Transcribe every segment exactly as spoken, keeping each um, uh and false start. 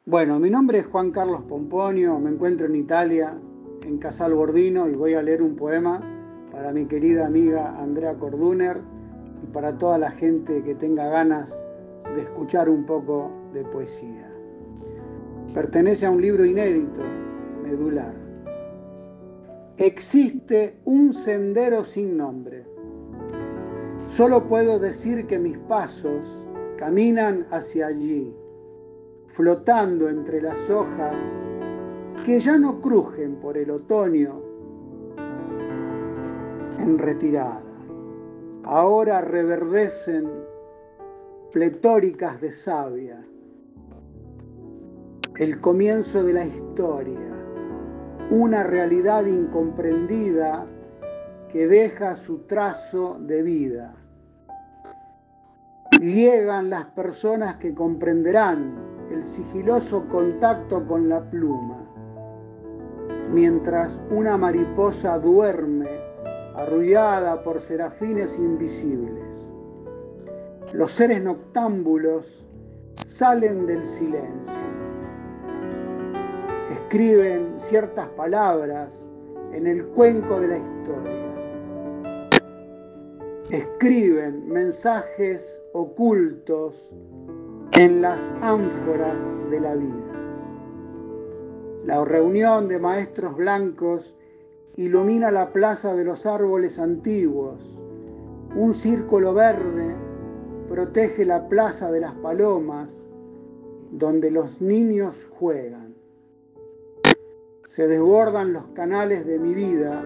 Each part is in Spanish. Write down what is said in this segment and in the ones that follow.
Bueno, mi nombre es Juan Carlos Pomponio, me encuentro en Italia, en Casal Gordino, y voy a leer un poema para mi querida amiga Andrea Corduner y para toda la gente que tenga ganas de escuchar un poco de poesía. Pertenece a un libro inédito, Medular. Existe un sendero sin nombre. Solo puedo decir que mis pasos caminan hacia allí, flotando entre las hojas que ya no crujen por el otoño en retirada. Ahora reverdecen pletóricas de savia, el comienzo de la historia, una realidad incomprendida que deja su trazo de vida. Llegan las personas que comprenderán el sigiloso contacto con la pluma, mientras una mariposa duerme arrullada por serafines invisibles. Los seres noctámbulos salen del silencio. Escriben ciertas palabras en el cuenco de la historia. Escriben mensajes ocultos en las ánforas de la vida. La reunión de maestros blancos ilumina la plaza de los árboles antiguos. Un círculo verde protege la plaza de las palomas, donde los niños juegan. Se desbordan los canales de mi vida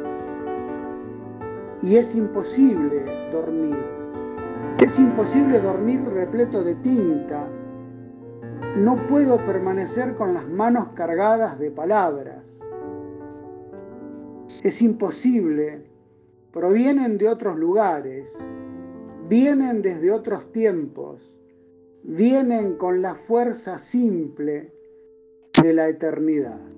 y es imposible dormir. Es imposible dormir repleto de tinta. No puedo permanecer con las manos cargadas de palabras. Es imposible. Provienen de otros lugares, vienen desde otros tiempos, vienen con la fuerza simple de la eternidad.